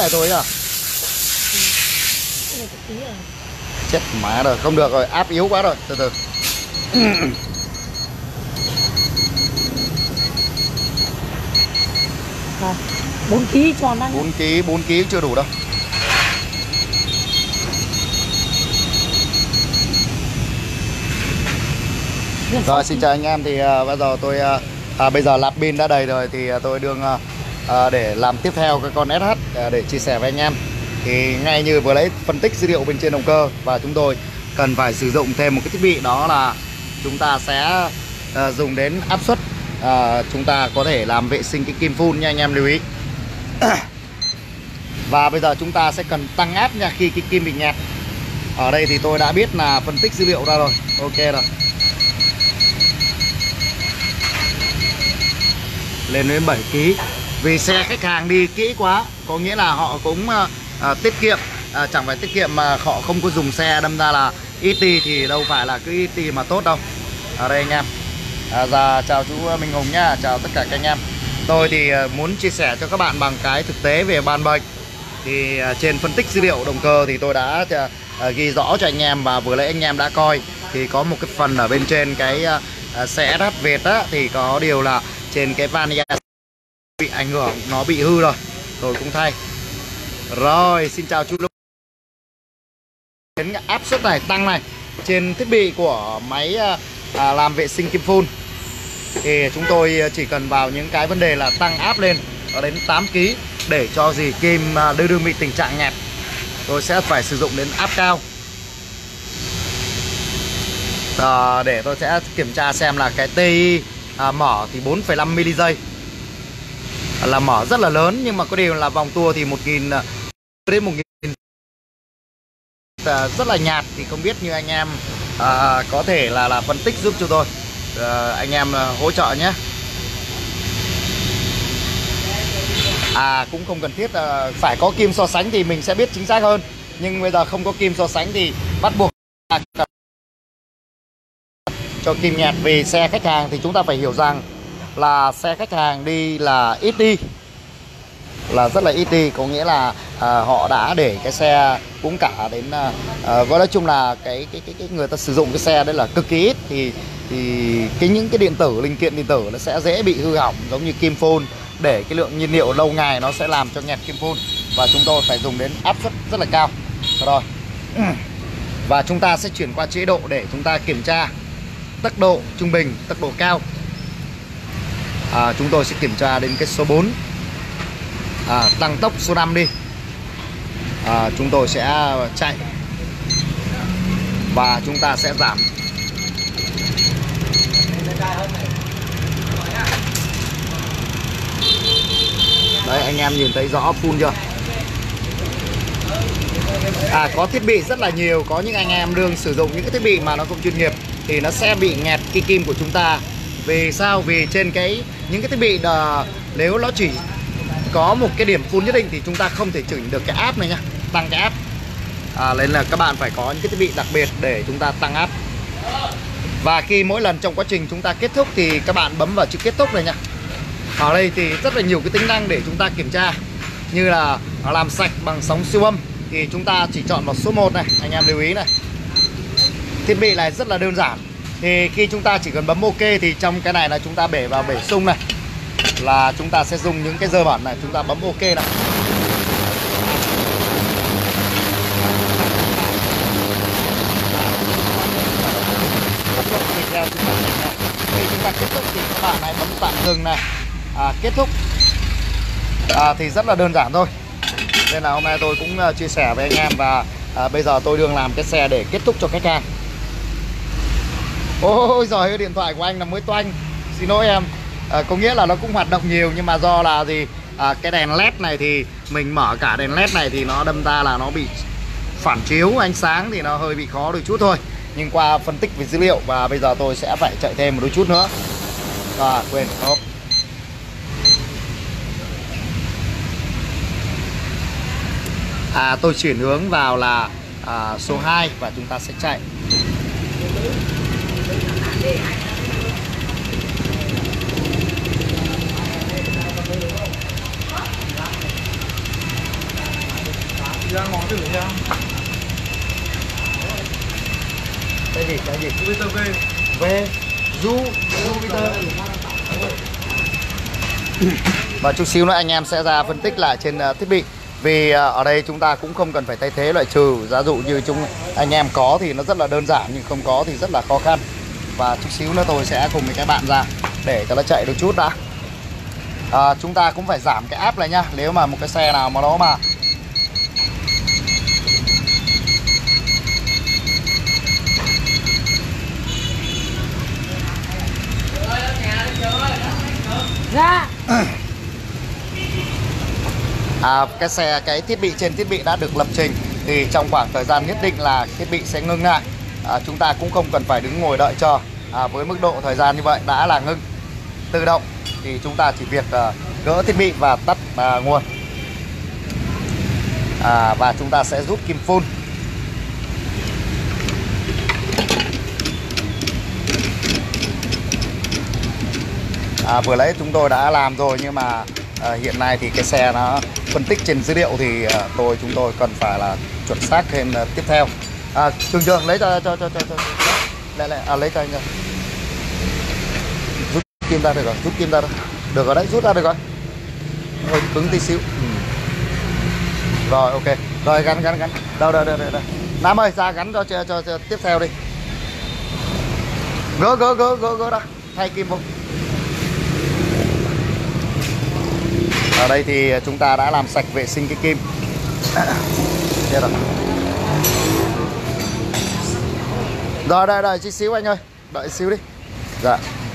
này thôi à? Chết má rồi, không được rồi, áp yếu quá rồi, từ từ. 4 kg tròn đang 4 kg chưa đủ đâu. Rồi xin chào anh em, thì bây giờ tôi bây giờ lắp pin đã đầy rồi thì tôi đương để làm tiếp theo cái con SH để chia sẻ với anh em. Thì ngay như vừa lấy phân tích dữ liệu bên trên động cơ, và chúng tôi cần phải sử dụng thêm một cái thiết bị, đó là chúng ta sẽ dùng đến áp suất. Chúng ta có thể làm vệ sinh cái kim phun nha anh em lưu ý. Và bây giờ chúng ta sẽ cần tăng áp nha khi cái kim bị nghẹt. Ở đây thì tôi đã biết là phân tích dữ liệu ra rồi, ok rồi. Lên đến 7 kg. Vì xe khách hàng đi kỹ quá, có nghĩa là họ cũng tiết kiệm, chẳng phải tiết kiệm mà họ không có dùng xe, đâm ra là ít đi thì đâu phải là cứ ít đi mà tốt đâu. Ở đây anh em, dạ, chào chú Minh Hùng nhá, chào tất cả các anh em. Tôi thì muốn chia sẻ cho các bạn bằng cái thực tế về ban bệnh. Thì trên phân tích dữ liệu động cơ thì tôi đã ghi rõ cho anh em, và vừa nãy anh em đã coi. Thì có một cái phần ở bên trên cái xe SH Việt á, thì có điều là trên cái van bị ảnh hưởng, nó bị hư rồi, tôi cũng thay. Rồi, xin chào chú. Đến áp suất này tăng này trên thiết bị của máy làm vệ sinh kim phun, thì chúng tôi chỉ cần vào những cái vấn đề là tăng áp lên ở đến 8 kg để cho gì kim đương bị tình trạng nghẹt. Tôi sẽ phải sử dụng đến áp cao. Để tôi sẽ kiểm tra xem là cái TI mở thì 4,5 mili giây, là mở rất là lớn, nhưng mà có điều là vòng tua thì 1000 đến 1000 rất là nhạt. Thì không biết như anh em có thể là phân tích giúp cho tôi, anh em hỗ trợ nhé. Cũng không cần thiết phải có kim so sánh thì mình sẽ biết chính xác hơn, nhưng bây giờ không có kim so sánh thì bắt buộc cho kim nhẹt. Vì xe khách hàng thì chúng ta phải hiểu rằng là xe khách hàng đi là ít đi, là rất là ít đi, có nghĩa là họ đã để cái xe cũng cả đến nói chung là cái người ta sử dụng cái xe đấy là cực kỳ ít, thì những cái điện tử, linh kiện điện tử nó sẽ dễ bị hư hỏng, giống như kim phun. Để cái lượng nhiên liệu lâu ngày nó sẽ làm cho nghẹt kim phun, và chúng tôi phải dùng đến áp suất rất là cao. Rồi, và chúng ta sẽ chuyển qua chế độ để chúng ta kiểm tra tốc độ trung bình, tốc độ cao. Chúng tôi sẽ kiểm tra đến cái số 4, tăng tốc số 5 đi. Chúng tôi sẽ chạy và chúng ta sẽ giảm. Đấy, anh em nhìn thấy rõ phun chưa? Có thiết bị rất là nhiều. Có những anh em đương sử dụng những cái thiết bị mà nó không chuyên nghiệp thì nó sẽ bị nghẹt cái kim của chúng ta. Vì sao? Vì trên những cái thiết bị nếu nó chỉ có một cái điểm phun nhất định thì chúng ta không thể chỉnh được cái áp này nhá, tăng cái áp. Nên là các bạn phải có những cái thiết bị đặc biệt để chúng ta tăng áp. Và khi mỗi lần trong quá trình chúng ta kết thúc thì các bạn bấm vào chữ kết thúc này nhá. Ở đây thì rất là nhiều cái tính năng để chúng ta kiểm tra, như là làm sạch bằng sóng siêu âm thì chúng ta chỉ chọn vào số 1 này, anh em lưu ý này. Thiết bị này rất là đơn giản. Thì khi chúng ta chỉ cần bấm OK thì trong cái này là chúng ta bể vào bể sung này, là chúng ta sẽ dùng những cái dơ bẩn này, chúng ta bấm OK này. Khi chúng ta kết thúc thì các bạn hãy bấm tạm dừng này, kết thúc. Thì rất là đơn giản thôi. Nên là hôm nay tôi cũng chia sẻ với anh em, và bây giờ tôi đương làm cái xe để kết thúc cho khách hàng. Ôi giời, điện thoại của anh là mới toanh, xin lỗi em. Có nghĩa là nó cũng hoạt động nhiều, nhưng mà do là gì, cái đèn led này thì mình mở cả đèn led này thì nó đâm ra là nó bị phản chiếu ánh sáng, thì nó hơi bị khó đôi chút thôi. Nhưng qua phân tích về dữ liệu, và bây giờ tôi sẽ phải chạy thêm một đôi chút nữa. Quên, hop. Tôi chuyển hướng vào là số 2 và chúng ta sẽ chạy. ra ngó thử nha. Cái gì? Jupiter V. V Jupiter. Và chút xíu nữa anh em sẽ ra phân tích lại trên thiết bị. Vì ở đây chúng ta cũng không cần phải thay thế loại trừ. Giả dụ như anh em có thì nó rất là đơn giản, nhưng không có thì rất là khó khăn. Và chút xíu nữa tôi sẽ cùng với các bạn ra để cho nó chạy được chút đã. Chúng ta cũng phải giảm cái áp lại nhá. Nếu mà một cái xe nào mà nó mà Ra. cái thiết bị trên thiết bị đã được lập trình thì trong khoảng thời gian nhất định là thiết bị sẽ ngưng lại. Chúng ta cũng không cần phải đứng ngồi đợi chờ. Với mức độ thời gian như vậy đã là ngưng tự động thì chúng ta chỉ việc gỡ thiết bị và tắt nguồn. Và chúng ta sẽ rút kim phun. Vừa nãy chúng tôi đã làm rồi, nhưng mà hiện nay thì cái xe nó phân tích trên dữ liệu thì chúng tôi cần phải là chuẩn xác thêm tiếp theo. Trường lấy cho lại lấy cho anh rồi. Rút kim ra được rồi, rút kim ra rồi. Được rồi đấy, rút ra được rồi. Hơi cứng tí xíu. Rồi ok. Rồi gắn. Đâu. Nam ơi, ra gắn cho tiếp theo đi. Gỡ ra. Thay kim vô. Ở đây thì chúng ta đã làm sạch vệ sinh cái kim. Rồi đợi chút xíu anh ơi. Đợi xíu đi. Dạ.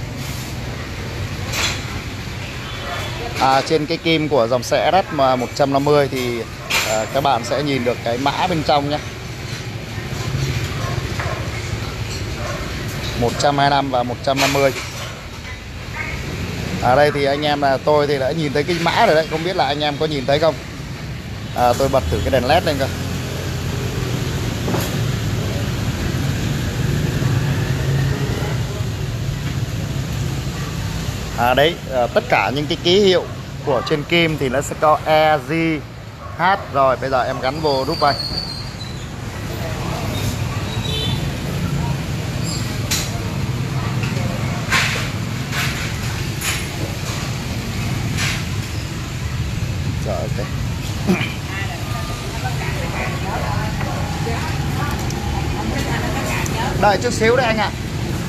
Trên cái kim của dòng xe RS 150 thì các bạn sẽ nhìn được cái mã bên trong nhé. 125 và 150. Ở đây thì anh em là tôi thì đã nhìn thấy cái mã rồi đấy, không biết là anh em có nhìn thấy không. Tôi bật thử cái đèn led lên coi. Đấy, tất cả những cái ký hiệu của trên kim thì nó sẽ có E, G, H. Rồi bây giờ em gắn vô nút bay. Rồi ok. Đợi chút xíu đấy anh ạ.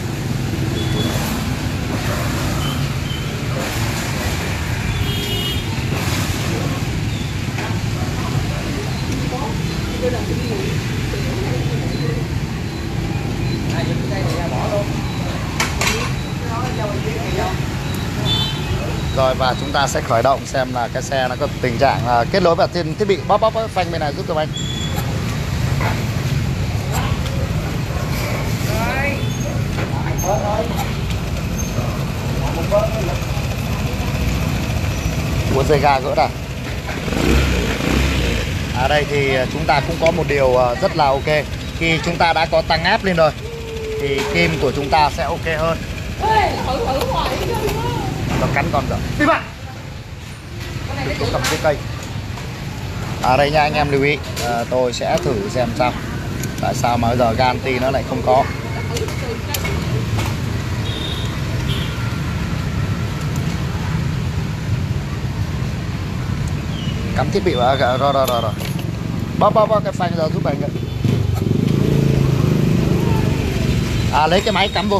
Rồi và chúng ta sẽ khởi động xem là cái xe nó có tình trạng kết nối vào trên thiết bị. Bóp phanh bên này giúp cho anh. Ủa, dây ga gỡ ra. Ở đây thì chúng ta cũng có một điều rất là ok. Khi chúng ta đã có tăng áp lên rồi thì kim của chúng ta sẽ ok hơn. Nó cắn con rồi. Đi bạn. Tôi cầm cái cây. Ở đây nha anh em lưu ý, tôi sẽ thử xem sao. Tại sao mà bây giờ Ganti nó lại không có. Cắm thiết bị vào. Rồi. Bóp cái phanh ra giúp anh. Lấy cái máy cắm vô.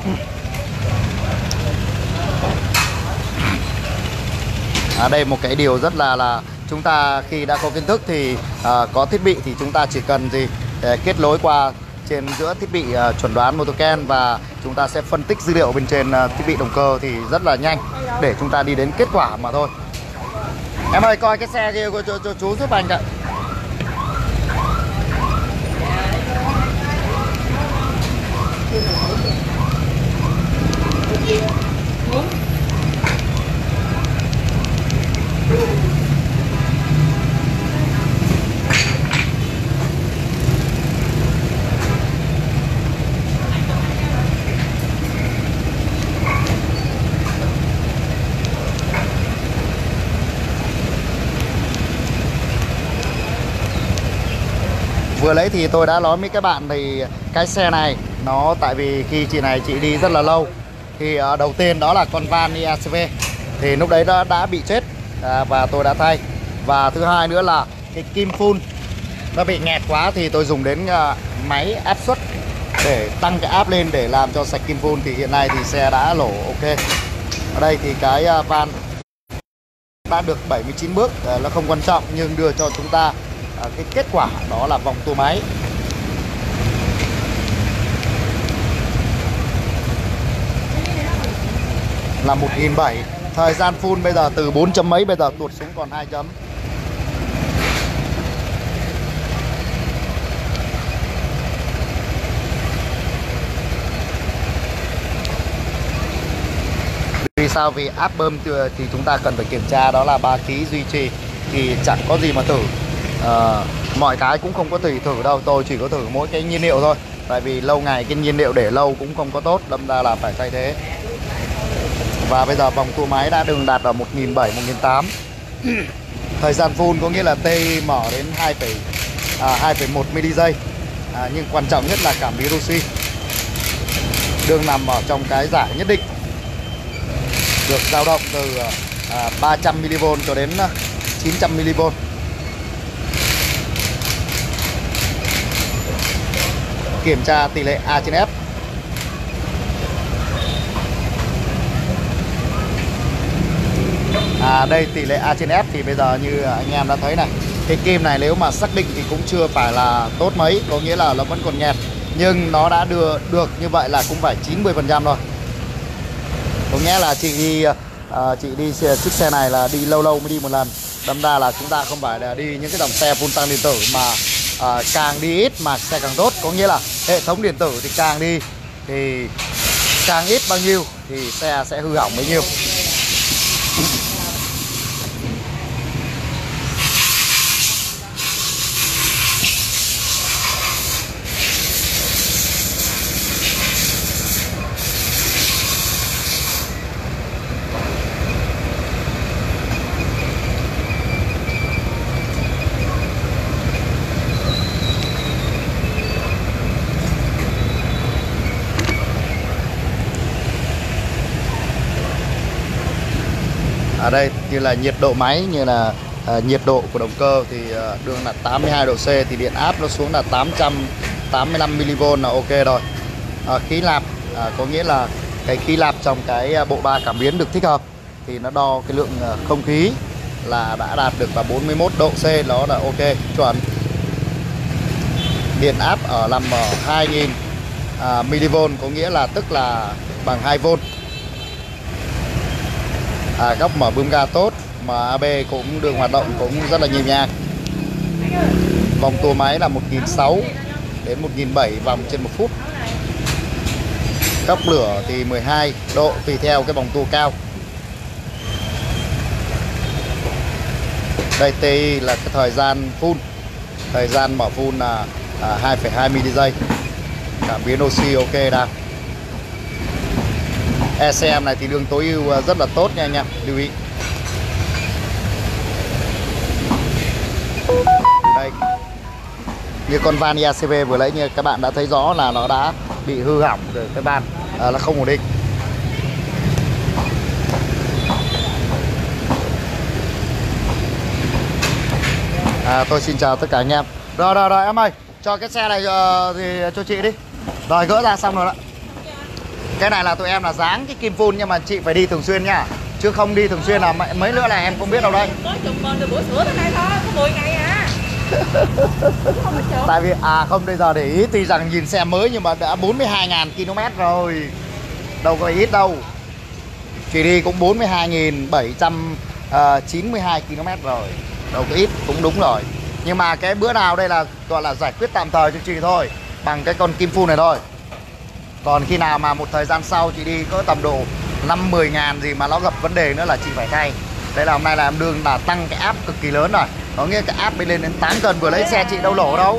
Đây một cái điều rất là chúng ta khi đã có kiến thức thì có thiết bị thì chúng ta chỉ cần kết nối qua trên giữa thiết bị chuẩn đoán Motoken và chúng ta sẽ phân tích dữ liệu bên trên thiết bị động cơ thì rất là nhanh để chúng ta đi đến kết quả mà thôi. Em ơi, coi cái xe kia cho chú giúp anh ạ. Vừa lấy thì tôi đã nói với các bạn thì cái xe này nó, tại vì khi chị này chị đi rất là lâu thì đầu tiên đó là con van IACV thì lúc đấy đã bị chết và tôi đã thay. Và thứ hai nữa là cái kim phun nó bị nghẹt quá thì tôi dùng đến máy áp suất để tăng cái áp lên để làm cho sạch kim phun. Thì hiện nay thì xe đã lổ ok. Ở đây thì cái van đã được 79 bước, nó không quan trọng nhưng đưa cho chúng ta cái kết quả đó là vòng tua máy. Là 1.700. Thời gian phun bây giờ từ 4 chấm mấy bây giờ tụt xuống còn 2 chấm. Vì sao? Vì áp bơm thì chúng ta cần phải kiểm tra đó là 3 ký duy trì thì chẳng có gì mà thử. Mọi cái cũng không có thử đâu, tôi chỉ có thử mỗi cái nhiên liệu thôi. Tại vì lâu ngày cái nhiên liệu để lâu cũng không có tốt, đâm ra là phải thay thế. Và bây giờ vòng tua máy đã đừng đạt ở 1.700, 1.800. Thời gian phun có nghĩa là T mở đến 2,1 mili giây. Nhưng quan trọng nhất là cảm biến oxy đương nằm ở trong cái giải nhất định, được dao động từ 300 mV cho đến 900 mV. Kiểm tra tỷ lệ A trên F. Đây tỷ lệ A trên F thì bây giờ như anh em đã thấy này, cái kim này nếu mà xác định thì cũng chưa phải là tốt mấy, có nghĩa là nó vẫn còn nhẹt, nhưng nó đã đưa được như vậy là cũng phải 90% rồi. Có nghĩa là chị đi chiếc xe này là đi lâu lâu mới đi một lần, đâm ra là chúng ta không phải là đi những cái dòng xe phun tăng điện tử mà càng đi ít mà xe càng tốt. Có nghĩa là hệ thống điện tử thì càng đi thì càng ít bao nhiêu thì xe sẽ hư hỏng bấy nhiêu. Ở đây như là nhiệt độ máy, như là nhiệt độ của động cơ thì đường là 82 độ C thì điện áp nó xuống là 885 mV là ok rồi. Khí nạp có nghĩa là cái khí nạp trong cái bộ ba cảm biến được thích hợp thì nó đo cái lượng không khí là đã đạt được là 41 độ C, đó là ok chuẩn. Điện áp nằm ở 2000 mV, có nghĩa là tức là bằng 2V. Góc mở bơm ga tốt, mà AB cũng đường hoạt động cũng rất là nhịp nhàng. Vòng tua máy là 1.600 đến 1.700 vòng trên 1 phút. Góc lửa thì 12 độ tùy theo cái vòng tua cao. Đây TI là cái thời gian phun. Thời gian mở phun là 2,2 mili giây. Cảm biến oxy ok đang. ECM này thì đường tối ưu rất là tốt nha anh em, lưu ý. Đây, như con van IACV vừa lấy như các bạn đã thấy rõ là nó đã bị hư hỏng rồi, cái van là không ổn định. Tôi xin chào tất cả anh em. Rồi em ơi, cho cái xe này thì cho chị đi. Rồi gỡ ra xong rồi đó. Cái này là tụi em là dáng cái kim phun nhưng mà chị phải đi thường xuyên nha. Chứ không đi thường xuyên là mấy nữa là em không biết đâu đây. Có chục con từ buổi sữa tới nay thôi, có 10 ngày à. Tại vì không, bây giờ để ý, tuy rằng nhìn xe mới nhưng mà đã 42.000 km rồi. Đâu có ít đâu. Chị đi cũng 42.792 km rồi. Đâu có ít, cũng đúng rồi. Nhưng mà cái bữa nào đây là gọi là giải quyết tạm thời cho chị thôi, bằng cái con kim phun này thôi. Còn khi nào mà một thời gian sau chị đi có tầm độ 5-10 ngàn gì mà nó gặp vấn đề nữa là chị phải thay. Đây là hôm nay là em đương là tăng cái áp cực kỳ lớn rồi. Có nghĩa cái áp bên lên đến 8 cân, vừa lấy xe chị đâu lỗ đâu.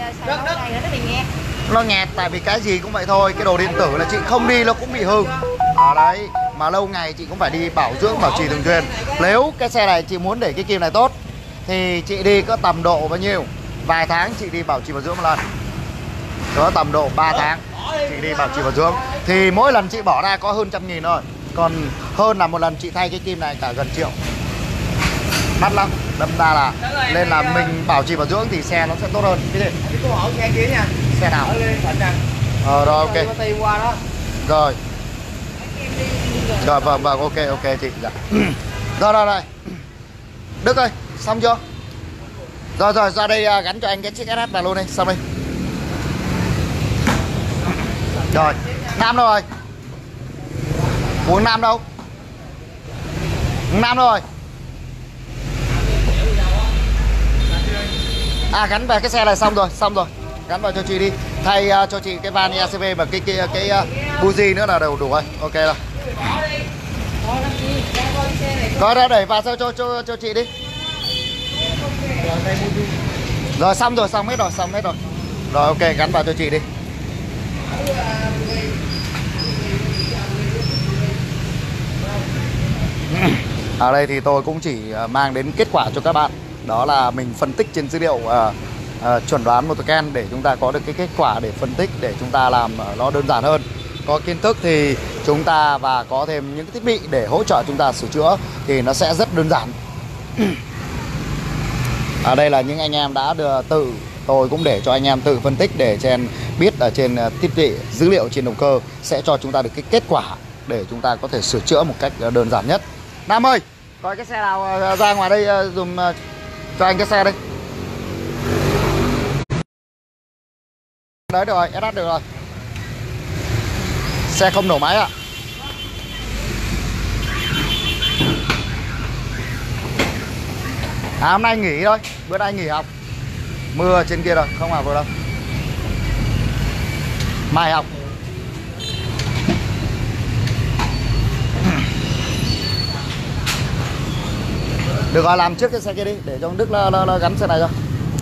Nó nghẹt, tại vì cái gì cũng vậy thôi. Cái đồ điện tử là chị không đi nó cũng bị hư. Đấy, mà lâu ngày chị cũng phải đi bảo dưỡng, bảo trì thường xuyên. Nếu cái xe này chị muốn để cái kim này tốt thì chị đi có tầm độ bao nhiêu vài tháng chị đi bảo trì bảo dưỡng một lần. Đó, tầm độ 3 tháng chị đi bảo trì bảo dưỡng thì mỗi lần chị bỏ ra có hơn 100.000 thôi. Còn hơn là một lần chị thay cái kim này cả gần triệu. Đắt lắm. Đâm ra là nên là mình bảo trì bảo dưỡng thì xe nó sẽ tốt hơn. Cái gì? Cô hỏi xe kia nha. Xe nào? Rồi ok. Rồi. Rồi vâng ok chị. Dạ. Rồi. Đức ơi, xong chưa? Rồi ra đây gắn cho anh cái chiếc SH vào luôn đi, xong đi. Rồi, Nam đâu rồi? Uống Nam đâu? Nam đâu rồi? À, gắn về cái xe này xong rồi. Gắn vào cho chị đi. Thay cho chị cái van ECV và cái buji nữa là đủ rồi. Ok rồi. Rồi ra đẩy vào cho chị đi. Rồi xong hết rồi. Rồi ok, gắn vào cho chị đi. Ở đây thì tôi cũng chỉ mang đến kết quả cho các bạn. Đó là mình phân tích trên dữ liệu chuẩn đoán Motorken để chúng ta có được cái kết quả để phân tích, để chúng ta làm nó đơn giản hơn. Có kiến thức thì chúng ta và có thêm những thiết bị để hỗ trợ chúng ta sửa chữa thì nó sẽ rất đơn giản. Ở đây là những anh em đã tôi cũng để cho anh em tự phân tích để biết ở trên thiết bị dữ liệu trên động cơ sẽ cho chúng ta được cái kết quả để chúng ta có thể sửa chữa một cách đơn giản nhất. Nam ơi, coi cái xe nào ra ngoài đây dùm cho anh cái xe đây. Đấy được rồi, SH được rồi. Xe không nổ máy ạ. Hôm nay nghỉ thôi, bữa nay nghỉ học. Mưa trên kia rồi, không vào vừa đâu. Mai học. Được rồi, làm trước cái xe kia đi để cho ông Đức nó gắn xe này cho.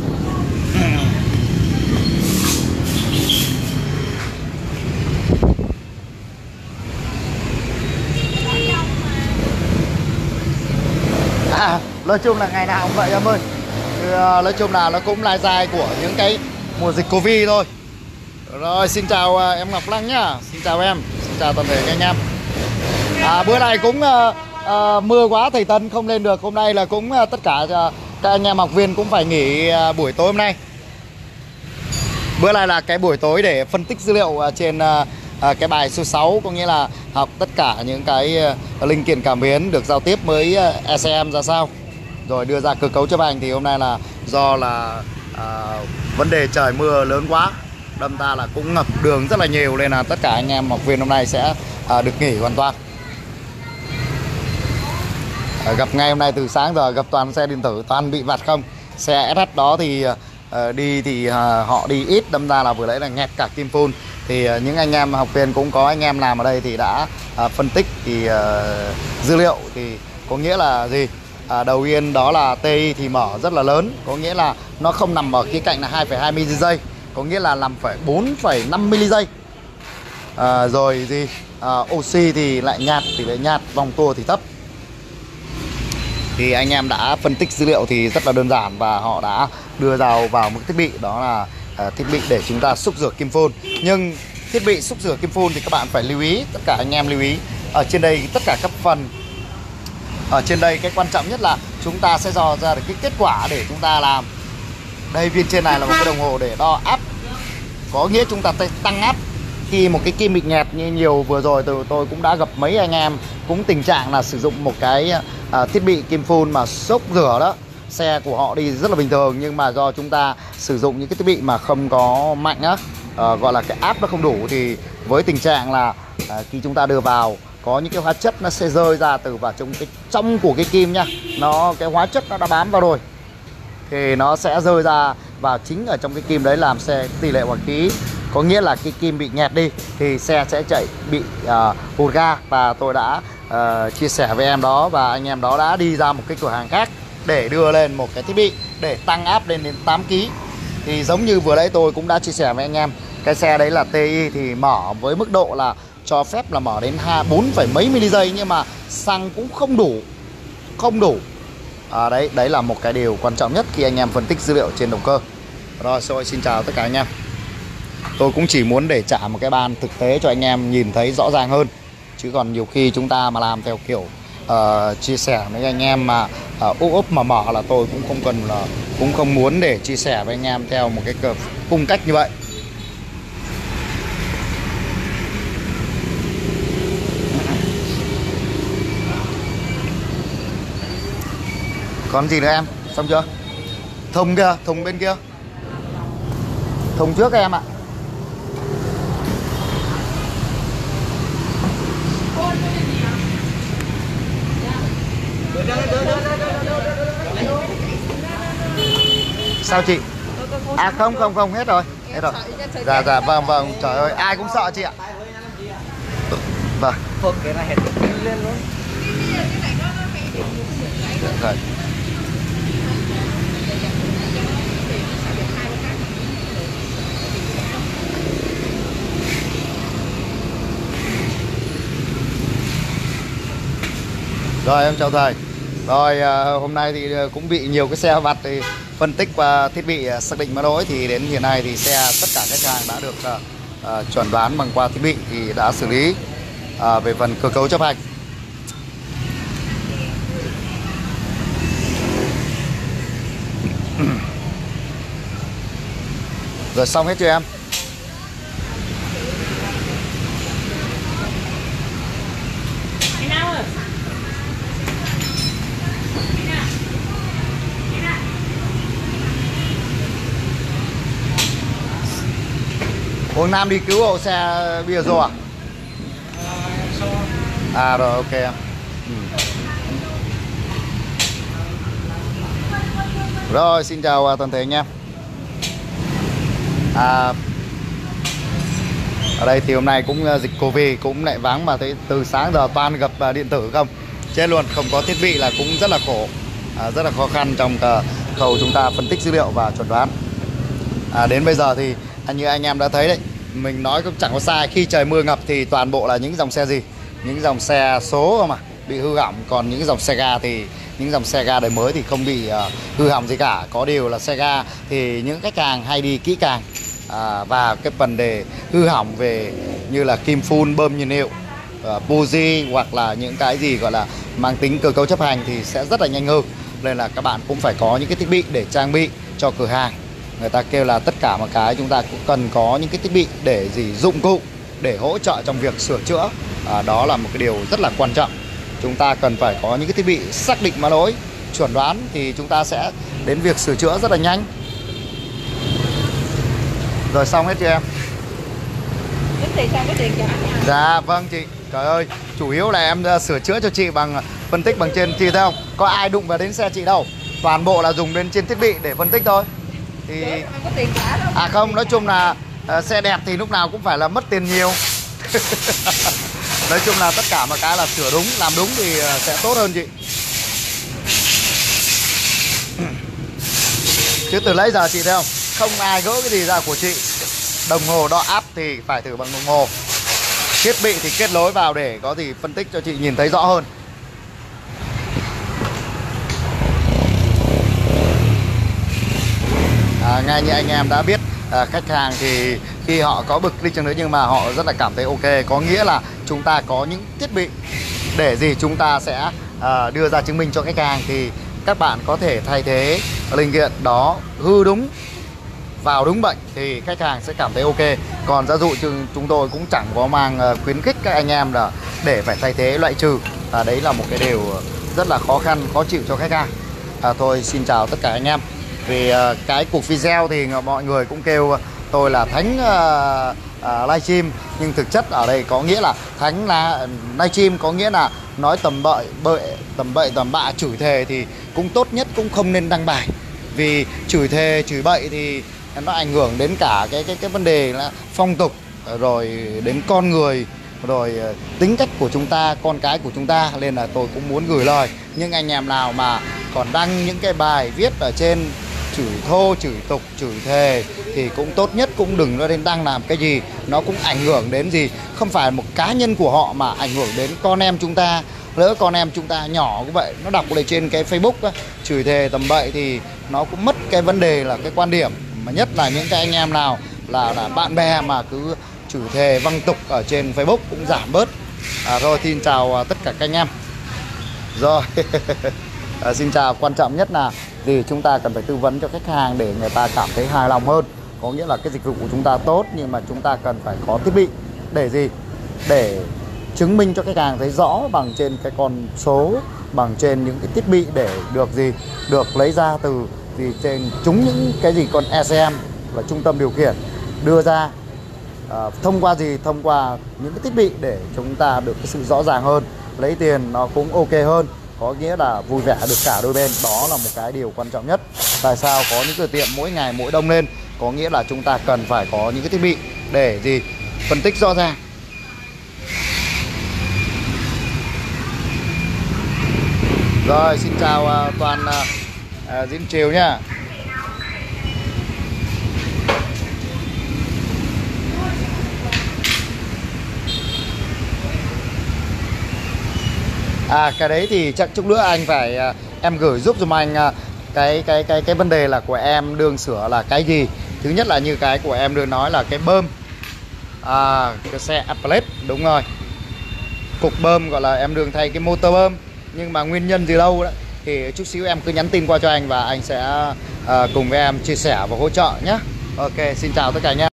Nói chung là ngày nào cũng vậy em ơi. Nói chung là nó cũng lai dai của những cái mùa dịch Covid thôi. Rồi, xin chào em Ngọc Lăng nhá. Xin chào em, xin chào toàn thể các anh em. Bữa nay cũng mưa quá, thầy Tân không lên được. Hôm nay là cũng tất cả các anh em học viên cũng phải nghỉ buổi tối hôm nay. Bữa nay là cái buổi tối để phân tích dữ liệu trên cái bài số 6, có nghĩa là học tất cả những cái linh kiện cảm biến được giao tiếp với ECM ra sao, rồi đưa ra cơ cấu chấp hành. Thì hôm nay là do là vấn đề trời mưa lớn quá, đâm ra là cũng ngập đường rất là nhiều, nên là tất cả anh em học viên hôm nay sẽ được nghỉ hoàn toàn. Gặp ngay hôm nay từ sáng giờ gặp toàn xe điện tử, toàn bị vặt không. Xe SH đó thì đi thì họ đi ít, đâm ra là vừa nãy là nghẹt cả kim phun. Thì những anh em học viên cũng có anh em làm ở đây thì đã phân tích thì dữ liệu thì có nghĩa là gì? Đầu yên đó là TI thì mở rất là lớn, có nghĩa là nó không nằm ở khía cạnh là 2,2 ms, có nghĩa là 4,5 ms. Rồi gì? Oxy thì lại nhạt, tỷ lệ nhạt, vòng tua thì thấp. Thì anh em đã phân tích dữ liệu thì rất là đơn giản, và họ đã đưa vào một thiết bị, đó là thiết bị để chúng ta xúc rửa kim phun. Nhưng thiết bị xúc rửa kim phun thì các bạn phải lưu ý, tất cả anh em lưu ý, ở trên đây tất cả các phần ở trên đây cái quan trọng nhất là chúng ta sẽ dò ra được cái kết quả để chúng ta làm. Đây, viên trên này là một cái đồng hồ để đo áp, có nghĩa chúng ta tăng áp khi một cái kim bị nghẹt. Như nhiều vừa rồi tôi cũng đã gặp mấy anh em cũng tình trạng là sử dụng một cái thiết bị kim phun mà xúc rửa đó, xe của họ đi rất là bình thường, nhưng mà do chúng ta sử dụng những cái thiết bị mà không có mạnh á, gọi là cái áp nó không đủ, thì với tình trạng là khi chúng ta đưa vào có những cái hóa chất nó sẽ rơi ra từ vào trong của cái kim nhá, cái hóa chất nó đã bám vào rồi thì nó sẽ rơi ra vào chính ở trong cái kim đấy, làm xe tỷ lệ hoạt khí, có nghĩa là cái kim bị nghẹt đi thì xe sẽ bị hụt ga. Và tôi đã chia sẻ với em đó, và anh em đó đã đi ra một cái cửa hàng khác để đưa lên một cái thiết bị để tăng áp lên đến 8 kg. Thì giống như vừa nãy tôi cũng đã chia sẻ với anh em, cái xe đấy là TI thì mở với mức độ là cho phép là mở đến 4 mấy ms, nhưng mà xăng cũng không đủ. Đấy là một cái điều quan trọng nhất khi anh em phân tích dữ liệu trên động cơ. Rồi xin chào tất cả anh em. Tôi cũng chỉ muốn để trả một cái ban thực tế cho anh em nhìn thấy rõ ràng hơn. Chứ còn nhiều khi chúng ta mà làm theo kiểu chia sẻ với anh em mà úp mà mở là tôi cũng không cần là cũng không muốn để chia sẻ với anh em theo một cái cung cách như vậy. Còn gì nữa em? Xong chưa? Thùng kia, thùng bên kia. Thùng trước em ạ. Sao chị? À không hết rồi. Hết rồi. Dạ vâng, trời ơi, ai cũng sợ chị ạ. Vâng. Cái này hết lên luôn. Rồi. Rồi em chào thầy. Rồi hôm nay thì cũng bị nhiều cái xe vặt thì phân tích và thiết bị xác định mã lỗi thì đến hiện nay thì xe tất cả khách hàng đã được chuẩn đoán bằng qua thiết bị thì đã xử lý về phần cơ cấu chấp hành. Rồi xong hết chưa em? Hôm Nam đi cứu hộ xe Piaggio à? À rồi ok em. Rồi xin chào toàn thể anh em. Ở đây thì hôm nay cũng dịch Covid cũng lại vắng mà thấy từ sáng giờ toàn gặp điện tử không. Chết luôn, không có thiết bị là cũng rất là khổ, rất là khó khăn trong khâu chúng ta phân tích dữ liệu và chuẩn đoán. Đến bây giờ thì như anh em đã thấy đấy, mình nói cũng chẳng có sai, khi trời mưa ngập thì toàn bộ là những dòng xe gì? Những dòng xe số mà bị hư hỏng, còn những dòng xe ga thì những dòng xe ga đời mới thì không bị hư hỏng gì cả. Có điều là xe ga thì những khách hàng hay đi kỹ càng và cái phần đề hư hỏng về như là kim phun, bơm nhiên liệu, buji hoặc là những cái gì gọi là mang tính cơ cấu chấp hành thì sẽ rất là nhanh hư. Nên là các bạn cũng phải có những cái thiết bị để trang bị cho cửa hàng. Người ta kêu là tất cả một cái chúng ta cũng cần có những cái thiết bị để dụng cụ để hỗ trợ trong việc sửa chữa. Đó là một cái điều rất là quan trọng. Chúng ta cần phải có những cái thiết bị xác định mã lỗi, chuẩn đoán thì chúng ta sẽ đến việc sửa chữa rất là nhanh. Rồi xong hết chưa em? Dạ vâng chị. Trời ơi, chủ yếu là em sửa chữa cho chị bằng phân tích bằng trên, chị thấy không? Có ai đụng vào đến xe chị đâu. Toàn bộ là dùng đến trên thiết bị để phân tích thôi. Thì không, nói chung là xe đẹp thì lúc nào cũng phải là mất tiền nhiều. Nói chung là tất cả một cái là sửa đúng, làm đúng thì sẽ tốt hơn chị. Chứ từ lấy giờ chị thấy không, không ai gỡ cái gì ra của chị. Đồng hồ đo áp thì phải thử bằng đồng hồ. Thiết bị thì kết nối vào để có gì phân tích cho chị nhìn thấy rõ hơn. Ngay như anh em đã biết, khách hàng thì khi họ có bực đi chăng nữa nhưng mà họ rất là cảm thấy ok. Có nghĩa là chúng ta có những thiết bị để gì chúng ta sẽ đưa ra chứng minh cho khách hàng thì các bạn có thể thay thế linh kiện đó hư đúng, vào đúng bệnh thì khách hàng sẽ cảm thấy ok. Còn giả dụ chúng tôi cũng chẳng có mang khuyến khích các anh em là để phải thay thế loại trừ. Đấy là một cái điều rất là khó khăn, khó chịu cho khách hàng. Thôi xin chào tất cả anh em. Vì cái cuộc video thì mọi người cũng kêu tôi là thánh livestream, nhưng thực chất ở đây có nghĩa là thánh là livestream có nghĩa là nói tầm bậy tầm bạ, chửi thề thì cũng tốt nhất cũng không nên đăng bài. Vì chửi thề chửi bậy thì nó ảnh hưởng đến cả cái vấn đề là phong tục, rồi đến con người, rồi tính cách của chúng ta, con cái của chúng ta. Nên là tôi cũng muốn gửi lời những anh em nào mà còn đăng những cái bài viết ở trên chửi thô, chửi tục, chửi thề thì cũng tốt nhất cũng đừng có nên đăng làm cái gì. Nó cũng ảnh hưởng đến gì, không phải một cá nhân của họ mà ảnh hưởng đến con em chúng ta. Lỡ con em chúng ta nhỏ cũng vậy, nó đọc lên trên cái Facebook á, chửi thề tầm bậy thì nó cũng mất cái vấn đề là cái quan điểm mà nhất là những cái anh em nào là bạn bè mà cứ chửi thề văng tục ở trên Facebook cũng giảm bớt. Rồi xin chào tất cả các anh em. Rồi xin chào, quan trọng nhất là gì, chúng ta cần phải tư vấn cho khách hàng để người ta cảm thấy hài lòng hơn. Có nghĩa là cái dịch vụ của chúng ta tốt, nhưng mà chúng ta cần phải có thiết bị để gì, để chứng minh cho khách hàng thấy rõ bằng trên cái con số, bằng trên những cái thiết bị để được gì, được lấy ra từ gì trên chúng những cái gì con ECM là trung tâm điều khiển đưa ra. Thông qua gì, thông qua những cái thiết bị để chúng ta được cái sự rõ ràng hơn, lấy tiền nó cũng ok hơn, có nghĩa là vui vẻ được cả đôi bên. Đó là một cái điều quan trọng nhất. Tại sao có những cửa tiệm mỗi ngày mỗi đông lên, có nghĩa là chúng ta cần phải có những cái thiết bị để gì, phân tích rõ ràng. Rồi xin chào toàn Diễn Triều nhá. Cái đấy thì chắc chút nữa anh phải em gửi giúp giùm anh cái vấn đề là của em đương sửa là cái gì. Thứ nhất là như cái của em đương nói là cái bơm cái xe Applet, đúng rồi, cục bơm gọi là em đương thay cái motor bơm, nhưng mà nguyên nhân gì đâu đó thì chút xíu em cứ nhắn tin qua cho anh và anh sẽ cùng với em chia sẻ và hỗ trợ nhé. Ok, xin chào tất cả anh em.